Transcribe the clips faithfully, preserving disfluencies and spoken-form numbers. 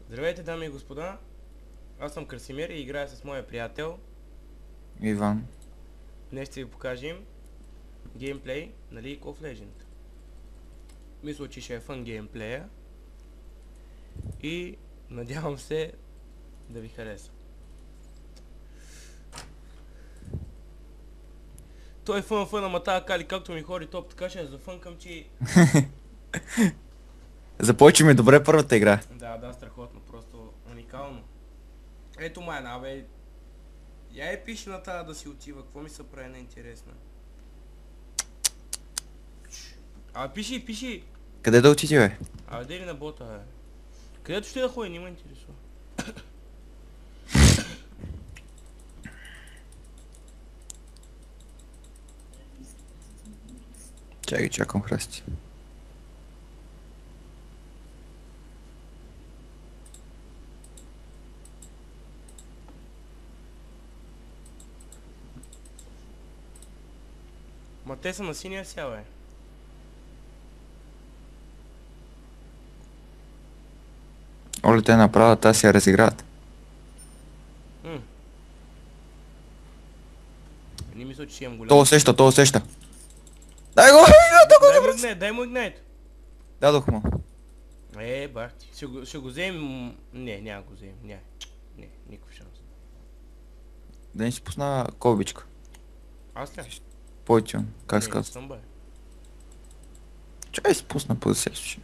Здравейте, дами и господа! Аз съм Красимир и играя с моя приятел. Иван. Днес ще ви покажем геймплей на League of Legends. Мисля, че ще е фън геймплея и надявам се да ви хареса. Той е фън фън, ама тая Кали както ми ходи топ, така ще я зафънкам, че... Започваме добре първата игра. Да, да, страхотно, просто уникално. Ето май една, бе. Я е пише на тая да си отива, какво ми се прави неинтересна. А, пиши, пиши! Къде да отиде, бе? А, де ли на бота, бе? Където ще да ходи, не ме интересува. Чакай, чакам храсти. Ма те са на синия сял, бе. Оле, те направят, аз я разиграват. М. Не мисля, че си имам голям. То усеща, то усеща. Дай го, Дай му игнайт, дай му игнайт. дадох му. Е, бах ти. Ще го, ще го вземем... Не, няма го вземем. Не, не, никакъв шанс. Да не си пусна колбичка. Аз ли? Пойтюн, как се Не, не казва? съм, бе. Чай си пусна по да се случи.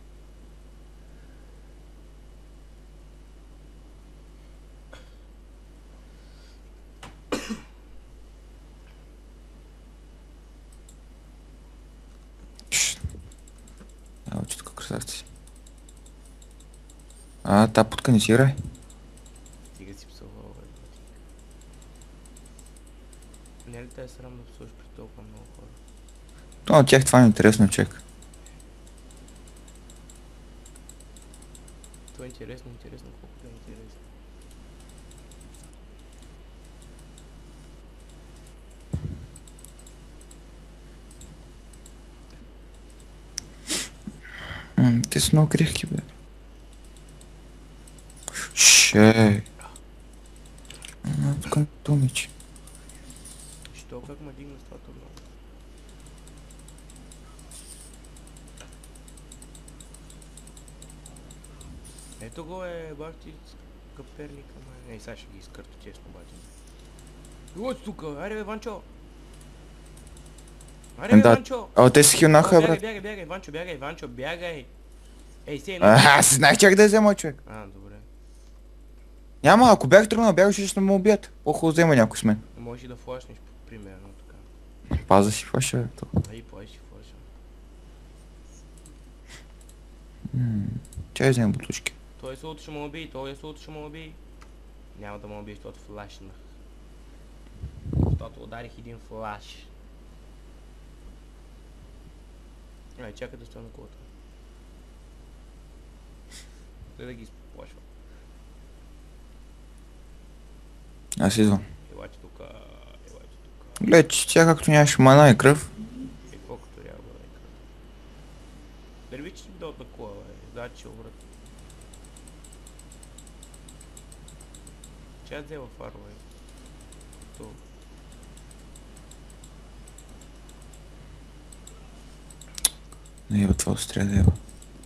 Да, очи тук красавци. А, та путка не си играй. Стига си псувал, бе. Не ли те е срам да псуваш при толкова много хора? То на тях това е интересно, чек. Това е интересно, интересно, колко е интересно. М, те са много крехки, бе. Шей. А, тук не тумичи. Що, как ме дигна с това много? Ето го е, бах ти каперника, май. Ей, сега ще ги изкърта, честно, обаче. Вот тук, айде бе, Ванчо! Айде бе, Да. Ванчо! А, те си хилнаха, Бягай, брат. бягай, бягай, Ванчо, бягай, Ванчо, бягай! Ей, сей, не! А, аз знаех чак да я взема, човек. А, добре. Няма, ако бях тръгнал, бягаше, ще ме убият. По-хубаво взема някой с мен. Може и да флашнеш, примерно, така. Паза си флаша, бе. то. Ай, плай си флаша. М, Чай взема бутушки. Той е султо ще ме убий, той е султо ще ме убий. Няма да ме убий, защото флашнах. Защото ударих един флаш. Ай, чакай да стоя на колата. Дай да ги изплашва. Аз идвам. Елате тука, елате тука. Гледай, че тя както нямаше мана и кръв. Е, колкото трябва да е. Дали ви че ми дадат на кола, бе? Да, че обрат. Че я взела фаро, бе. То. Не, бе, това остря да ева.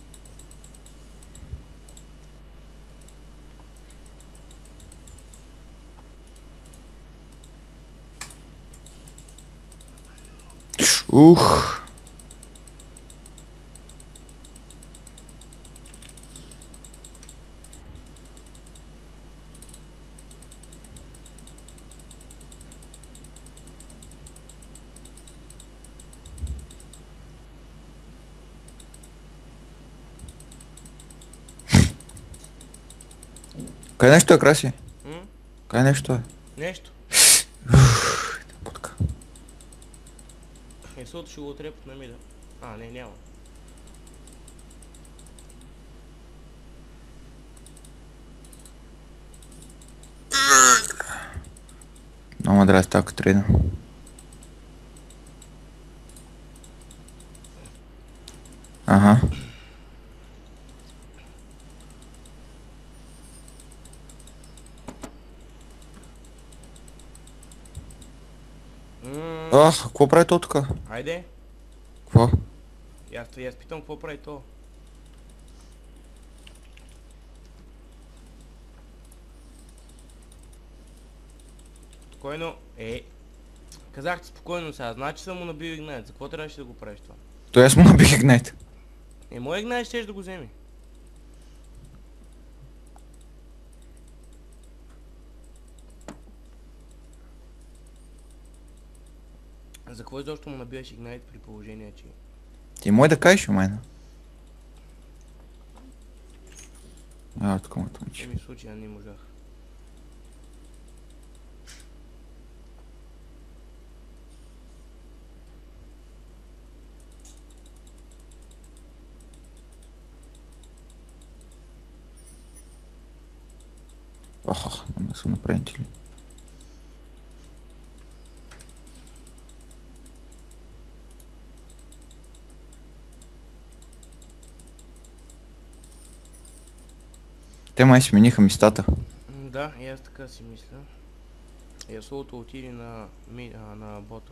Ух! Кай нещо е, Краси? М? Кай нещо е? Нещо. Ух, путка. Е, султо ще го отрепат на мида. А, не, няма. Много ме драсти така трейда. Ага. Ах, какво прави то така? Айде. Какво? И аз, и аз питам какво прави то. Спокойно. Е. Казах ти спокойно сега. Значи съм му набил игнайт. За какво трябваше да го правиш това? Той аз му набих игнайт. Е, моя игнайт щеш да го вземи. За какво изобщо му набиваш игнайт при положение, че... Ти мой да кажеш, майна. А, тук му тъмчи. Еми в случая не можах. Ох, не са направени ли? Те май смениха местата. М, Да, и аз така си мисля. Ясолото отиде на, ми, а, на бота.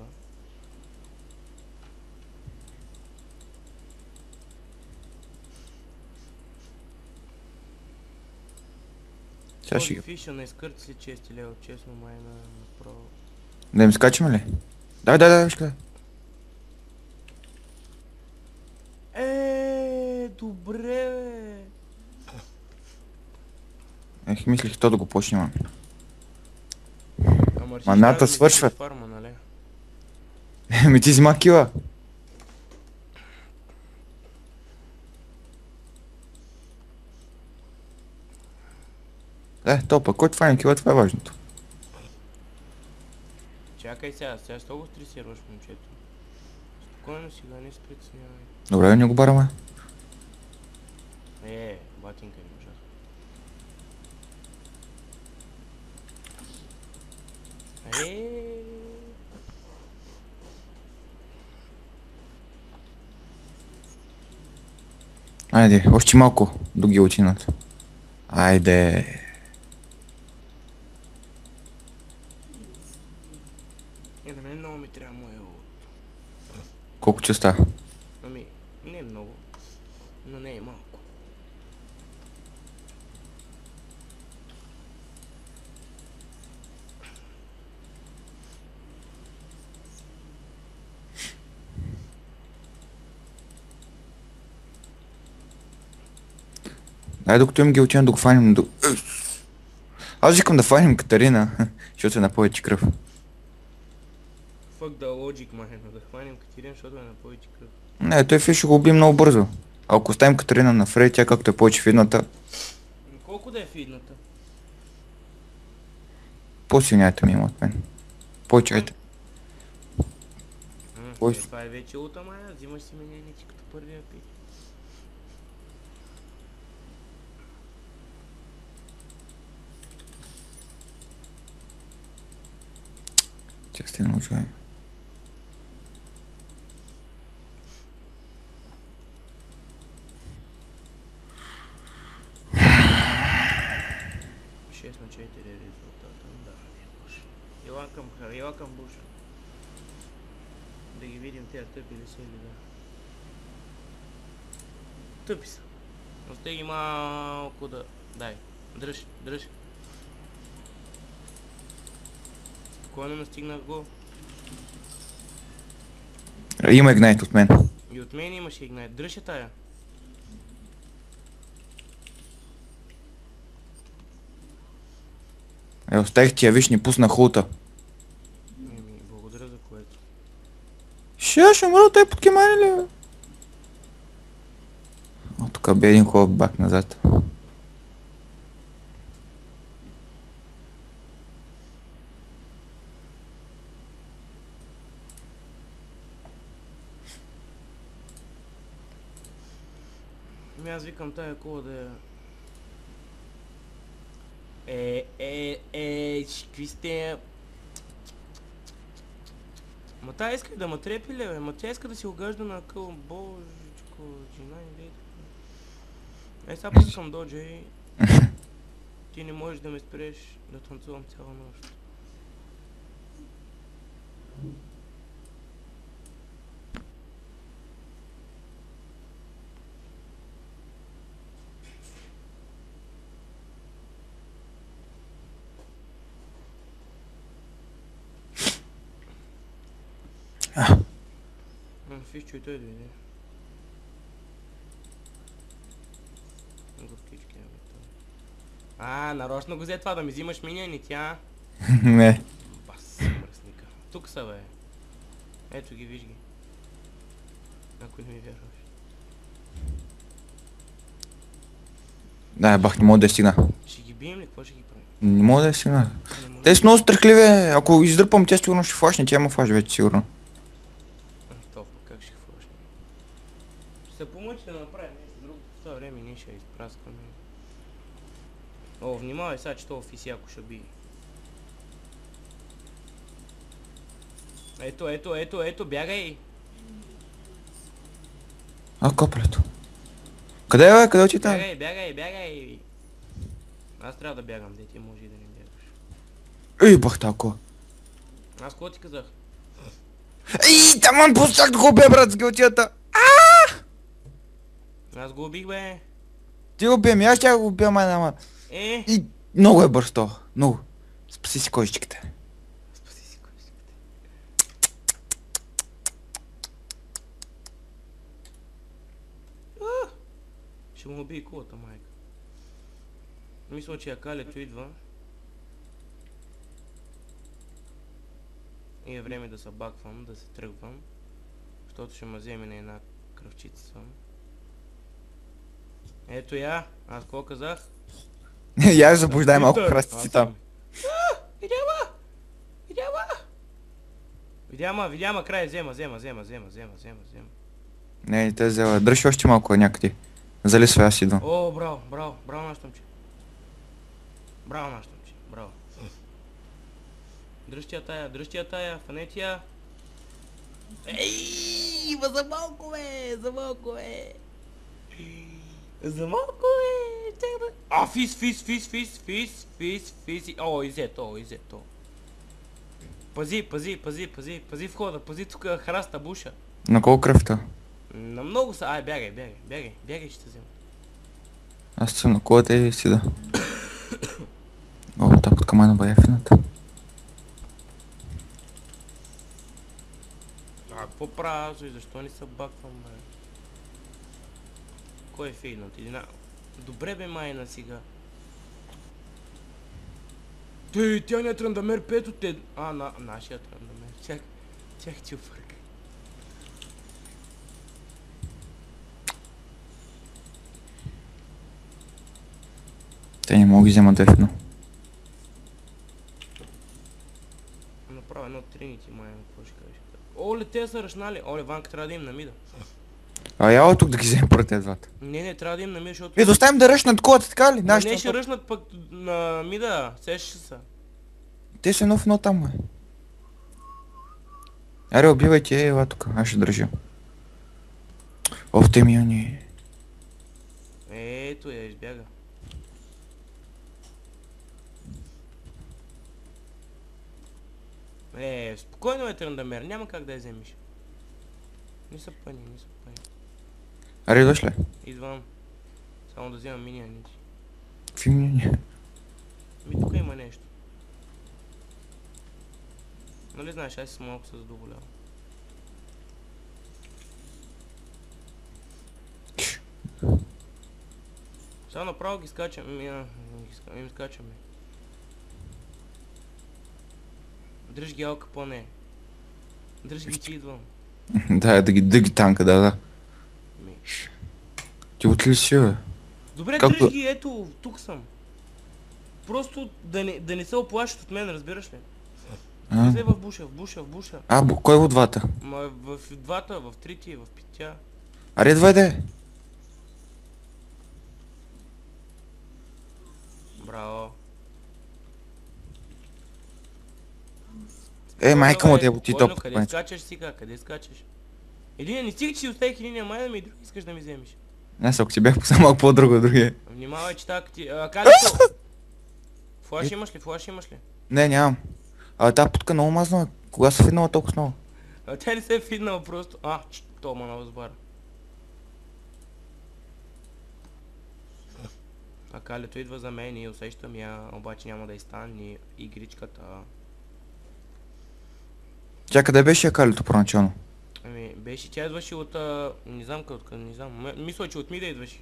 Сега ще Този ги... фиша на изкърт ли чести лева, честно май на направо. Да им скачаме ли? Да, да, да, ще Е, добре, бе. Ех, мислих то да го почнем. Ама ще Маната трябва да ми свършват. вземеш фарма, нали? Еми ти взима кила. Е, то пък, който файна кила, това е важното. Чакай сега, сега ще го стресираш, момчето. Спокойно сега, не се притеснявай. Добре, не го бараме. Е, батинка не можах. Е. Айде, още малко до гилотината. Айде. Е, на мен много ми трябва моя лут. Колко честа? Ами, не много, но не е малко. Ай, докато имам гилотина да го фаним до... Аз викам да фаним Катарина, защото е на повече кръв. Fuck the logic, махе, но да хванем Катерин, защото е на повече кръв. Не, той фиш ще го убие много бързо. А ако оставим Катарина на Фрей, тя както е повече видната, Ами колко да е фидната? по-силняйте ми има от мен. По-чайте. М, Кой е, с- това е вече лута мая, взимаш си мененици като първия пик. Тя сте научила. шест на четири резултата, да, не може. Ела към хар, ела към буш. Да ги видим тези тъпи ли са или да. Тъпи са. Остей ги малко да... Дай, дръж, дръж. Спокойно настигнах го. Има игнайт от мен. И от мен имаше игнайт. Дръж я тая. Е, оставих ти я, виж, ни пусна хута. Еми, благодаря за което. Ще, ще мръл, те подкимани ли, бе? О, тук бе един хубав бак назад. Ами аз викам тая кола да я... Е, е, е, какви сте... Ма тая иска да ма трепи ли, бе? Ма тя иска да си огажда на къл, божичко, жена и дете. Е, сега пускам доджа и... Ти не можеш да ме спреш да танцувам цяла нощ. Фишчо и той дойде. Готички, бе, той. А, нарочно го взе това да ми взимаш миньони, тя. Не. Бас, мръсника. Тук са, бе. Ето ги, виж ги. Ако не ми вярваш. Да, бах, не мога да я стигна. Ще ги бием ли? Какво ще ги правим? Не мога да я стигна. Не може. Те са много страхливи. Ако издърпам, тя сигурно ще флашне. Тя има флаш вече, сигурно. А, толкова, как ще хващам? Ще се помъчи да направим нещо друго. В това време ние ще я изпраскаме. О, внимавай сега, че това офисяко ще би. Ето, ето, ето, ето, бягай! А, копелето. Къде е, бе? Къде отида? Бягай, бягай, бягай! Аз трябва да бягам, де ти може и да не бягаш. Ей, бах тако. Аз какво ти казах? Ей, таман пустак да го бе, брат, с гълтията. Аз го убих, бе! Ти го бием, аз ще го убия, май нама. Е! И много е бърз то. Много. Спаси си кожичките. Спаси си кожичките. А! Ще му убие кулата, майка. Мисля, че Акалето идва. И е време да се баквам, да се тръгвам. Защото ще ме вземе на една кръвчица. Ето я, аз какво казах? Я заблуждай малко Питър, крастици аз там. съм. А, Видяма! Видяма! Видяма, видяма, край, взема, взема, взема, взема, взема, взема, взема. Не, те взела. Дръж още малко някъде. Залисва, аз идвам. О, браво, браво, браво нашето момче. Браво нашето момче, браво. Дръжти я тая, дръжти я тая, фанети я. Ей, ма за малко, бе, за малко, бе. За малко, бе, чакай да... А, фис, фис, фис, фис, фис, фис, фис, о, изето, о, изето. Пази, пази, пази, пази, пази входа, пази тук храста, буша. На колко кръвта? На много са, ай, бягай, бягай, бягай, бягай, ще те взема. Аз съм на колата и си да. О, так от камана бая фината. А, какво правя, и защо не се баквам, бе? Кой е фейнат? Една... Добре бе, майна сега. Тъй, тя не е Трандамер пет от те... А, на... нашия Трандамер. Чак... Чак ти объркай. Те не мога ги вземат ефно. Направя едно тринити, майна, какво ще кажеш? Оле, те са ръчнали. Оле, Ванка трябва да им намида. А я тук да ги вземем поред тези двата. Не, не, трябва да им намида, защото... Е, да оставим да ръшнат колата, така ли? Ма Нашите не ще на- ръчнат пък на мида. Сещаш се. Те са едно в едно там, бе. Аре, убивайте, е, ела тук, аз ще държа. Оф, те миони. Ето я, избяга. Е, спокойно е Трандамер, няма как да я вземеш. Не са пъни, не са пъни. Аре, идваш ли? Идвам. Само да вземам миньоните. Какви миони? Ми тук има нещо. Нали знаеш, аз съм малко се задоволявам. Сега направо ги скачам, ми, а, ги ска- им скачаме. Дръж ги, Алка, по-не. Дръж ги, че идвам. Да, да ги, да ги танка, да, да. Ми. Ти отли си, бе? Добре, Как дръж да- ги, ето, тук съм. Просто да не, да не се оплашат от мен, разбираш ли? А, Влезе в буша, в буша, в буша. а бо- кой от двата? Ма в, в двата, в трите, в петя. Аре, двайде. Браво. Е, майка му, Добре, те бути спокойно, топ. Къде скачаш сега? Къде скачаш? Един не стига, че си оставих единия майна ми и друг искаш да ми вземеш. Аз ако ти бях писал малко по-друго, другия. Внимавай, че така ти... А, Калето! Флаш имаш ли? Флаш имаш ли? Не, нямам. А тази путка много мазна. Кога се фиднала толкова много? А тя не се е фиднала просто. А, ч, то ма на възбара. А Калето идва за мен и усещам я, обаче няма да изстане игричката. Чакай, къде беше калито първоначално? Ами, беше, тя идваше от... А... Не знам къде, не знам. М- Мисля, че от Мида идваше.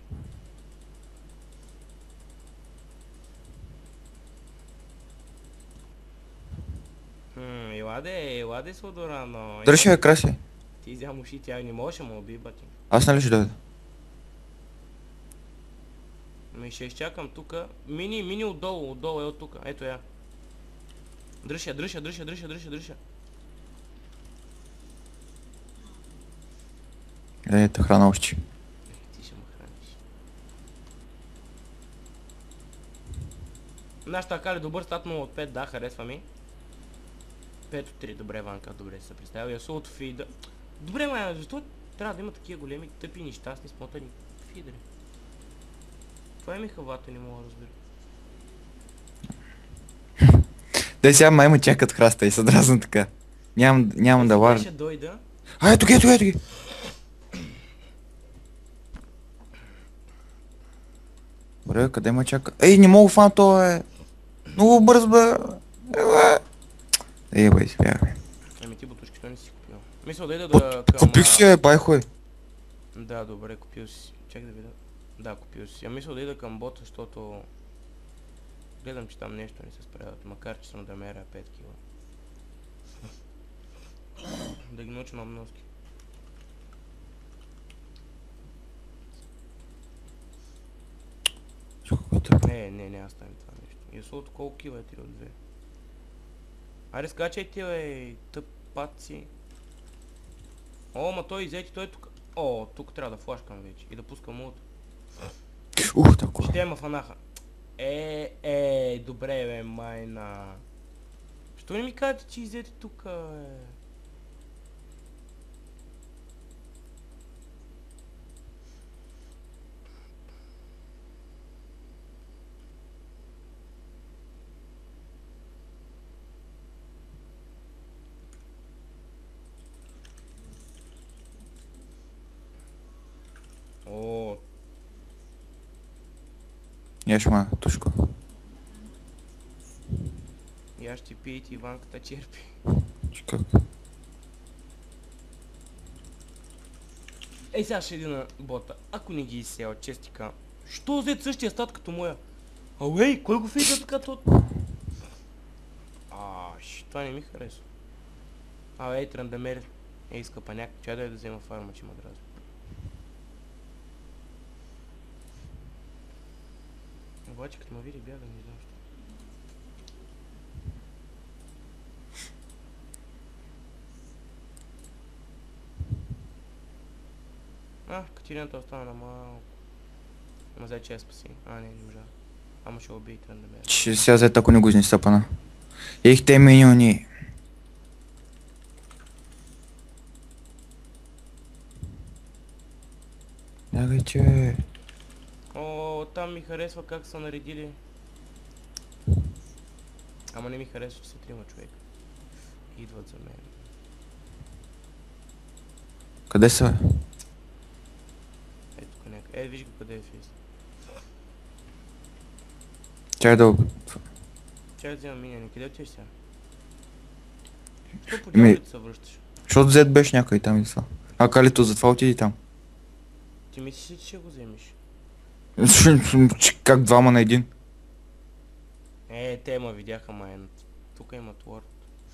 Хм, еладе, еладе, Содорано. Дали ще я краси? Ти взя муши, тя не можеше, му уби, бати. Аз нали ще дойда? Ми ще изчакам тука. Мини, мини отдолу, отдолу е от тука. Ето я. Дръжа, дръжа, дръжа, дръжа, дръжа, дръжа. Ето, храна още. Ти ще ме храниш. Нашата кали добър стат му от пет, да, харесва ми. пет от три, добре, Ванка, добре се представя. Ясо от фида. Добре, май, защо трябва да има такива големи, тъпи, нещастни, смотани фидери? Това е ми хавата, не мога да разбера. Те сега май ме чакат храста и са дразна така. Нямам, нямам да варя. Ще дойда. А, ето ги, ето ги, ето ги. Добре, къде ме чака? Ей, не мога фана то е. Много бърз бе. Ей, бе, избягай. Ами ти бутушките не си купил. Мисля да ида да към... Купих си, е, байхой. Да, добре, купил си. Чакай да видя. Да, купил си. Я мисля да ида към бота, защото... Гледам, че там нещо не се справят, макар че съм да меря пет кила. Да ги науча на обноски. Не, не, не, аз ставим това нещо. Ясолото колко кила е три от две? Айде скачай ти, бе, тъпаци. О, ма той изети, той е тук. О, тук трябва да флашкам вече и да пускам улта. Ух, такова. Ще ма фанаха. Е, е, добре бе, майна. Що не ми кажете, че изете тук, бе? О, Яш ма, тушко. я ще пиете, Иванката черпи. Че как? Ей, сега ще иди на бота. Ако не ги изсея, честика. Що взет същия стат като моя? Ауей, кой го фейка така тот? Аш, това не ми харесва. А, ей, Трандамер. Ей, скъпаняк, чай да я да взема фарма, че ма дразни. Обаче като ме види бяга, не знам що. А, Катерината остана на малко. Ама зай че я спаси. А, не, не можа. Ама ще убий Трандамер. Ще сега зет, ако не го изнеса пана. Ех, те миньони. Бягай, че. О, там ми харесва как са наредили. Ама не ми харесва, че са трима човека. Идват за мен. Къде са, бе? Ето тук някъде. Е, виж го къде е фейс. Чай да... Чай да взема миняне. Къде отиваш сега? Що по Ми- дяволите се връщаш? Защото зет беше някъде там и това. А калито затова отиди там. Ти мислиш ли, че ще го вземеш? Че как двама на един? Е, те ма видяха майната. Тук имат лорд.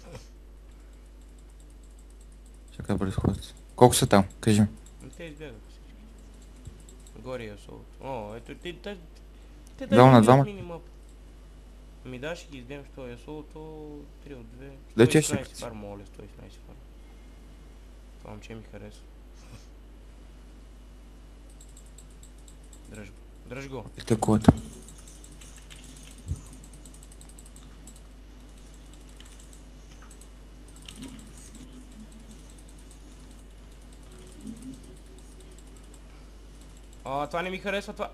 Чакай да изходят. Колко са там? Кажи ми. Но те избягаха всички. Горе е солото. О, ето те... те, те Двама на двама? минимап. Ми да, ще ги издем, що е солото. три от две. Да, че сто и единайсет си- фар, моля, сто и единайсет фар. Това момче ми харесва. Дръж го. Дръж го. И таковата. А, това не ми харесва, това.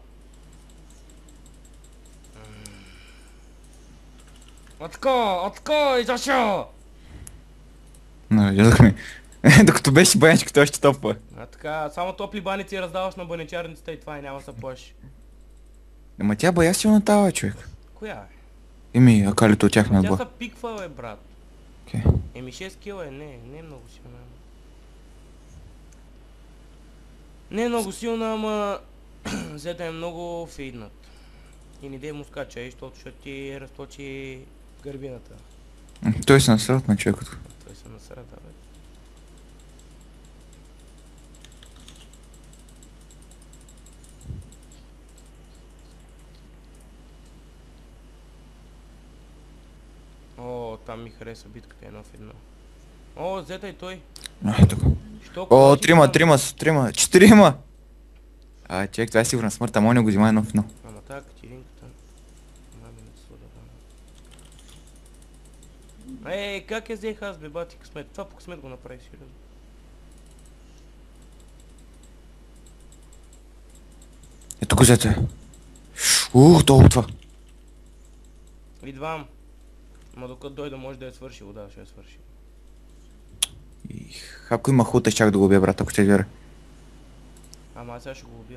Отко, отко, и защо? Не, видяхме. Докато беше баничка, той ще топва. А така, само топли баници раздаваш на баничарницата и това и няма да се плаши. Ама тя бая силна тава, човек. Коя е? Еми, а калито от тях Ама на тя отбор. са пиква, бе, брат. Okay. Еми шест кила е, не, не е много силна. Не е много силна, ама зета е много фейднат. И не дей му скача, защото ще ти разточи гърбината. Той се насрат на човекото. Той се насрат, да, бе. О, там ми хареса битката едно в едно. О, зета и той. А, тук. Що О, ходиш трима, там? трима, са, трима, четирима! А, човек, това е сигурна смърт, ама он не го взима едно в едно. Ама така, Катеринката. Мамината слуда, да. Е, как я взех аз, бе, бати късмет? Това по късмет го направи, сериозно. Ето го зете. Ух, толкова. Идвам. Ма докато дойда може да я свърши вода, ще я свърши. Их, ако има хута, чак да го убия, брат, ако ще вяра. Ама аз сега ще го убия.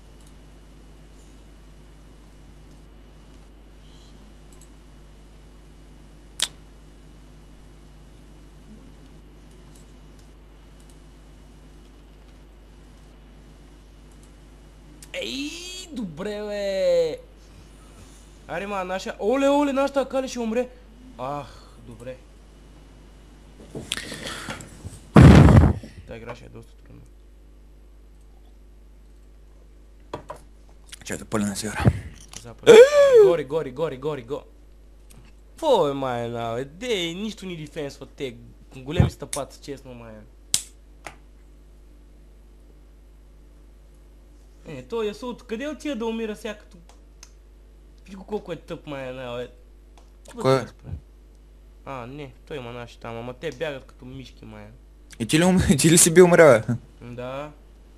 Ей, добре, бе! Аре, ма, наша... Оле, оле, нашата Акали ще умре! Ах, добре. Та игра ще е доста трудна. Чай да пъля на севера. Запад. Гори, гори, гори, гори, гори. Какво е, майна, бе? Дей, нищо ни дефенсват те. Големи стъпаци, честно, майна. Е, той Ясу, откъде отива да умира сега като... Виж го колко е тъп, майна, бе. Кой е? А, не, той има наши там, ама те бягат като мишки, майна. И ти ли, ум... ти ли си бил умря, бе? Да.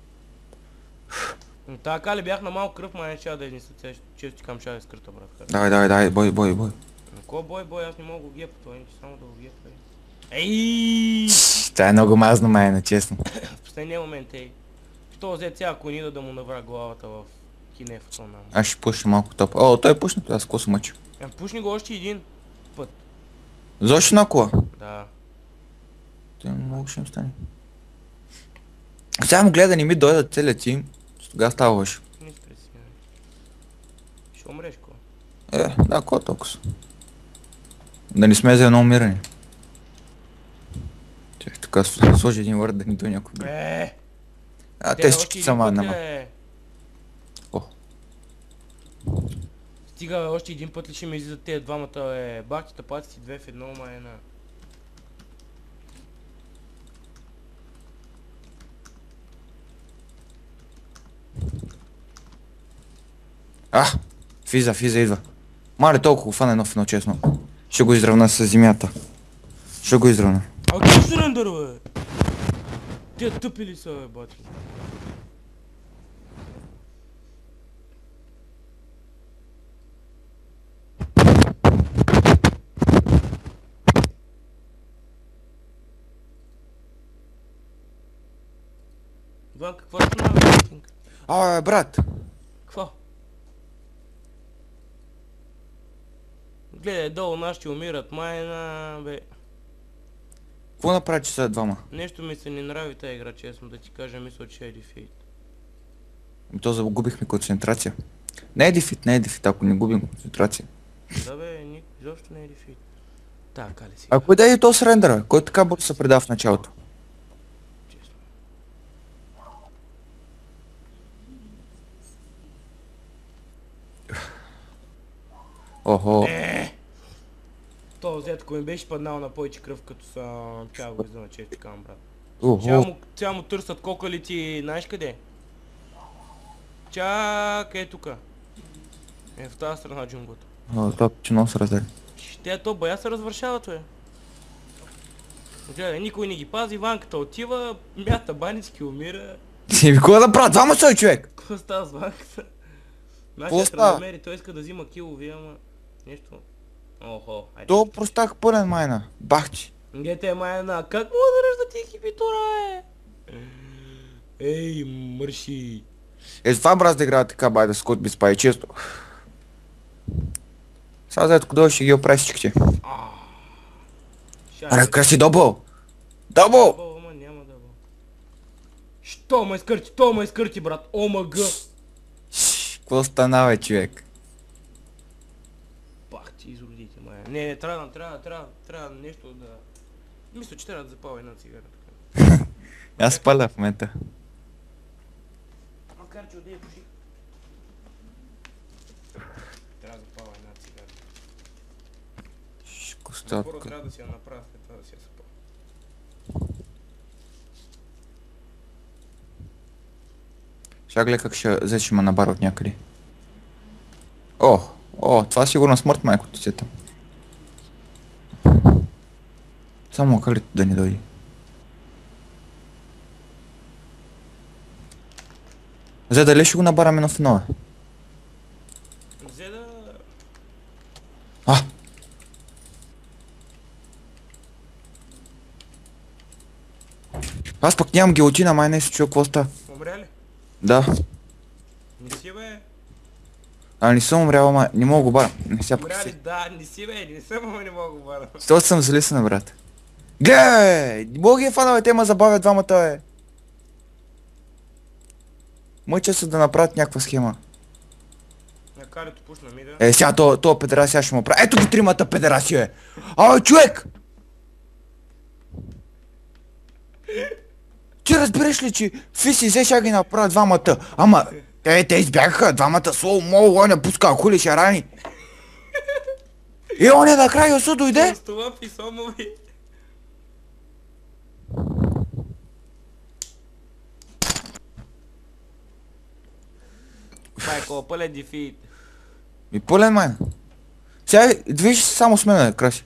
Та Акали бях на малко кръв, май ще да изнеса, често ти кам ще да изкръта, брат. Давай, давай, давай, бой, бой, бой. Ко бой, бой, аз не мога го гепа, той само да го гепа. Ей! Това е много мазно, майна, честно. В последния момент, ей. Що взе цяла конида да му навра главата в кинефото на... Аз ще пушна малко топ. О, той е пушна, аз ко се мъча. Е, пушни го още един път. Защо на кола? Да. Той много ще им стане. Сега му гледа, не ми дойдат целият тим. Тогава става лъж. Не стресирай. Ще умреш, ко. Е, да, ко толкова. Да не сме за едно умиране. Чех, така сложи един върд да ни дойде някой. Е! А, Те те още всички един са път, маднама. е. О. Стига, бе, още един път ли ще ме излизат тези двамата, е. Бахтите паците, две в едно, ма е на... А! Физа, Физа идва. Мале толкова го фана едно в едно, честно. Ще го изравна с земята. Ще го изравна. А ти срендър, бе! Те тъпи ли са, бе, бати? Иван, какво ще направи, Тинка? А, брат! Какво? Гледай, долу нашите умират, майна, бе. Какво направи, че са двама? Нещо ми се не нрави тази игра, честно да ти кажа, мисля, че е дефейт. Ами то загубихме концентрация. Не е дефит, не е дефит, ако не губим концентрация. Да, бе, ник, изобщо не е дефейт. Така ли си? А кой да е то срендъра? Кой така бързо се предава в началото? Честно. Охо. Е! То взето, ако ми беше паднал на повече кръв, като са... Тя го издана, че така, брат. Цяло Охо. му, цяло му търсят кокали ти, знаеш къде? Чакай, е тука. Е, в тази страна джунглата. О, това че много се раздели. Те то бая се развършават, бе. Гледай, никой не ги пази, Ванката отива, мята баницки умира. Си ви кога да правя? Двама са, човек! Какво става с Ванката? Какво Нашия става? намери, той иска да взима килови, ама... Нещо... Охо, айде. То простак пълен майна. Бахчи. Гете майна, как мога да ръжда ти екипитура, е? Ей, мърши. Е, това брат да играе така, бай да скот без пай, често. Сега за ето кога ще ги оправи всичките. Аре, краси добъл! Добъл! Дъбъл, ама няма дъбъл. Що ме изкърти, то ме изкърти, брат, омг. Какво стана, бе, човек? Пах ти изродите, мая. Не, не, трябва, трябва, трябва, трябва нещо да... Мисля, че трябва да запаля една цигара така. Аз паля в момента. Макар че отдея пуши. Трябва да запаля една цигара. Първо Костатка. трябва да си я направя, след това да си я запаля. Ще гледа как ще взе, ще ме набара от някъде. О, о, това е сигурно смърт, майкото си там. Само калито да ни дойде. За дали ще го набараме на фенове? Взе да... А! Аз пък нямам гилотина, май не си чуя какво става. Умря ли? Да. Не си, бе. А не съм умрял, ама не мога го барам. Не сега пък Умря ли? си. Да, не си, бе. Не съм, ама не мога го бара. Сто съм залисана, брат. Гледай! Бог е фанове, те ма забавят двамата, бе. Мъча се да направят някаква схема. На карето пушна ми, да. Е, сега то, то педерас сега ще му прави. Ето ги тримата педераси, бе! А, човек! Ти разбираш ли, че Фиси взе сега ги направят двамата? Ама, те, те избягаха, двамата слоу, мол, он я пуска хули шарани. И он е накрая Йосу дойде. С това писомови. Майко, пълен дефит. Ми пълен майн. Сега движи се само с мен, краси.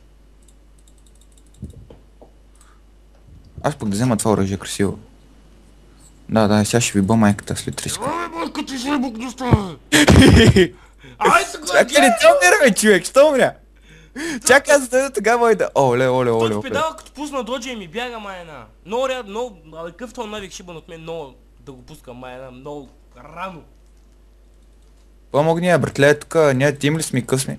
Аз пък да взема това оръжие красиво. Да, да, сега ще ви бъ майката след три секунди. Ай, майка ти ще бук да става. Ай, сега Чакай, не те умира, бе, човек, що умря? Чакай, аз да тогава и да... Оле, оле, оле, Този оле. педал като пусна доджа и ми бяга майна. Много ряд, много, але къв този навик шибан от мен много да го пускам майна, много рано. Помогни, я, братле, тук, ние тим ли сме, късми?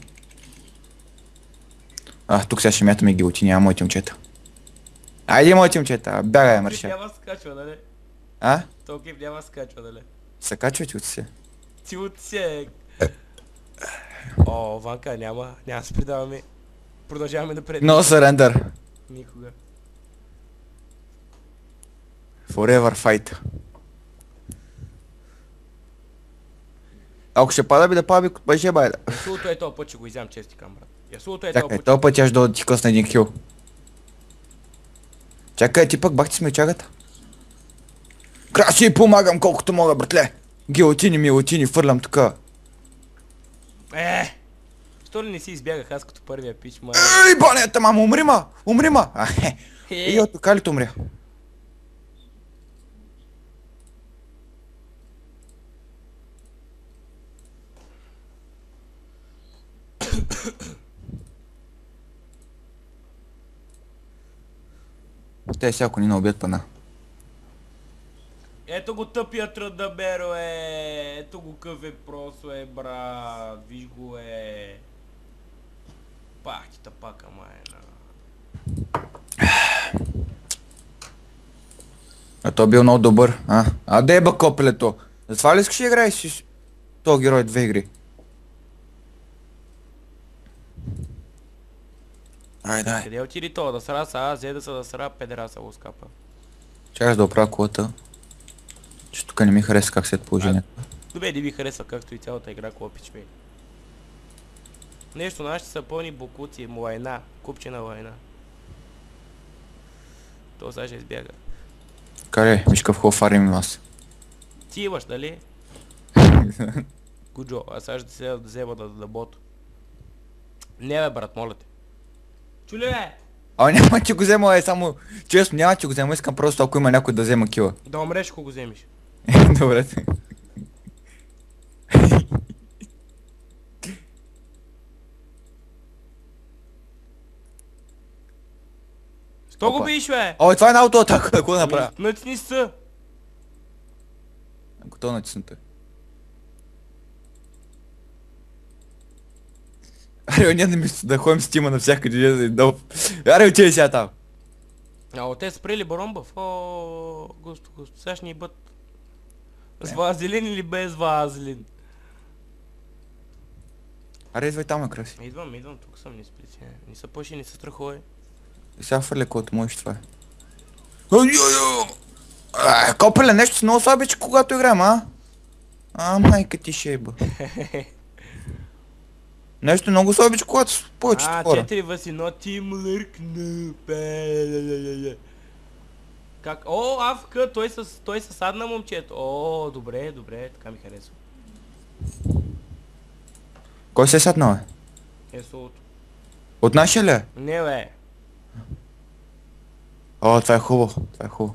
А, тук сега ще мятаме гилотини, а моите момчета. Айде, моите момчета, бягай, Кип мърша. няма скачва, нали? А? То кип няма скачва, нали? Се качвате от се. Ти от се. О, Ванка, няма, няма да се предаваме. Продължаваме напред. No surrender. Никога. Forever fight. Ако ще пада би да пада би бъже байда. Ясулото е този път, че го изям чести към, брат. Ясулото е този Чакай, път. този път ще да ти късна един хил. Чакай, ти пък бахти сме чагата. Краси, помагам колкото мога, братле. Гилотини, милотини, фърлям така. Е! Що ли не си избягах аз като първия пич, ма? Ей, банята, мама, умри ма! Умри ма! А, хе. И от тук ли умря? Те всяко ни не убият пана. Ето го тъпия Тръдаберо е, ето го къв е просто е, брат, виж го е. Пах ти тъпака, майна. А той бил много добър, а? А де е бе копелето? Затова ли искаш да играеш с този герой две игри? Ай, дай. Къде отиди то? Да сра са, а, взе да са да сра, педераса го скапа. Чакай да оправя колата. Че тук не ми хареса как след положението. Добре, не ви харесва както и цялата игра, клопич ми. Нещо, нашите са пълни бокуци, лайна, купчена лайна. То сега ще избяга. Каре, виж какъв хубав фарм има аз. Ти имаш, дали? Гуджо, аз сега ще се взема да да бото. Не бе, брат, моля те. Чули бе? А няма че го взема, е само... Честно, няма че го взема, искам просто ако има някой да взема кила. Да умреш, ако го вземеш. Добре. Що го Опа. биеш, бе? О, това е на автоатака, какво да направя? Натисни са. Ако то натисната. Аре, ние да ми да ходим с тима навсякъде, да, да Аре, отиде сега там. А, те са спрели Баромбав. О, густо, густо. Сега ще ни бъд с вазелин или без вазелин? Аре, идвай там, краси. Идвам, идвам, тук съм, не сприци. Не са пъши, не са страхове. И сега фърля колкото можеш това е. А, Копеле, нещо си много слабиче, когато играем, а? А, майка ти шейба. Нещо много слабиче, когато с повечето А, хора. четири въсино ти млъркна. Как? О, Авка, той с, той с садна момчето. О, добре, добре, така ми харесва. Кой се е саднал, бе? Е, солото. От нашия ли е? Не, бе. О, това е хубаво, това е хубаво.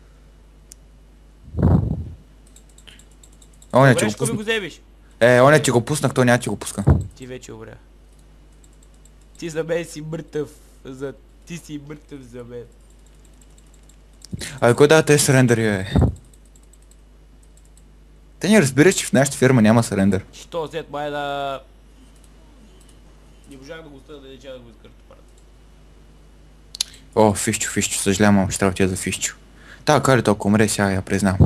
О, не, че Добре, го ще ми го пуснах. взебиш. Е, о, не, че го пуснах, той няма че го пуска. Ти вече обря. Ти за мен си мъртъв. За... Ти си мъртъв за мен. Абе, кой дава тези срендъри, бе? Те не разбираш, че в нашата фирма няма срендър. Що след май да... Не можах да го стъда да деча да го изкърта парата. О, фишчо, фишчо, съжалявам, ама ще трябва тя за фишчо. Та, кой ли толкова умре, сега я признам.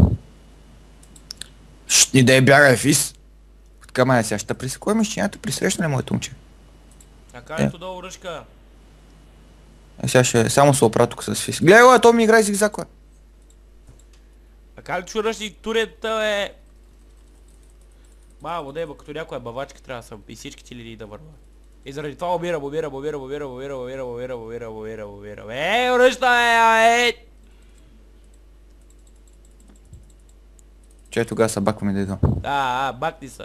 Шт, ни да е бягай, фис! Така май сега ще прис... Кой мъщината присрещна ли моето момче? А калето долу ръжка. Е, сега ще само се опра тук с фис. Гледай, го, то ми играе зигзаг, бе. А калето ръжи турета е... Ба, водеба, като някоя бавачка трябва да съм и всички ти лиди да върва. И заради това обира, обира, обира, обира, обира, обира, обира, обира, обира, обира. Е, ръща е, е! Че тогава са бакваме да идвам. А, а, бакни са.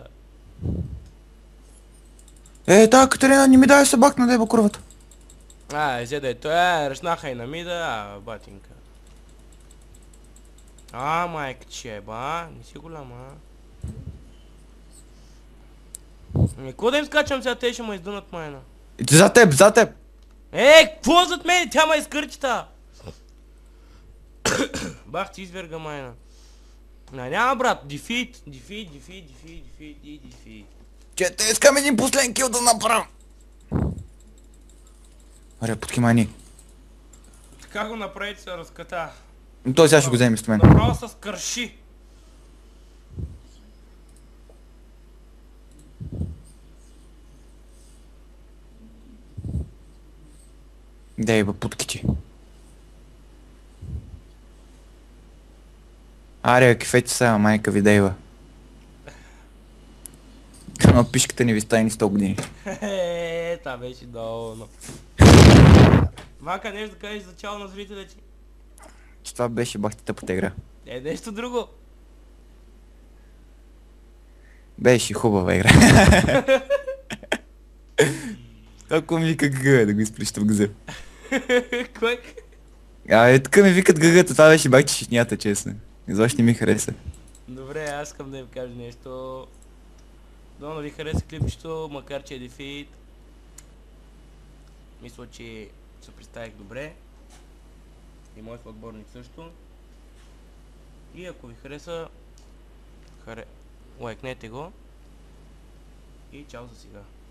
Е, та, Катерина, не ми дай се бакна, да е курвата. А, взе да е той, а, ръчнаха и на мида, а, батинка. А, майка че, ба, не си голяма, а. Ами, какво да им скачам сега, те ще ме издънат майна. За теб, за теб! Е, какво зад мен? Тя ме изкърти та! Бах ти изверга майна. На, няма брат, дефит, дефит, дефит, дефит, дефит, и дефит. Че те искам един последен кил да направя. Аре, подкимани. Така го направите се разката. Той сега ще го вземе с мен. Направо с кърши. Дай бе, путките. Аре, кефете са, майка ви, дейва. Но пишката не ви стане сто години. Хе, та беше долно. Мака, нещо да кажеш за чало на зрителите. Че това беше бахти тъпата игра. Е, нещо друго. Беше хубава игра. Ако ми вика гъга, да го изприща в газа. Кой? А, е, така ми викат гъгата, това беше бахти шишнята, честно. Изобщо не ми хареса. Добре, аз искам да ви кажа нещо. Дано ви хареса клипчето, макар че е дефит. Мисля, че се представих добре. И моят отборник също. И ако ви хареса, харе... лайкнете го. И чао за сега.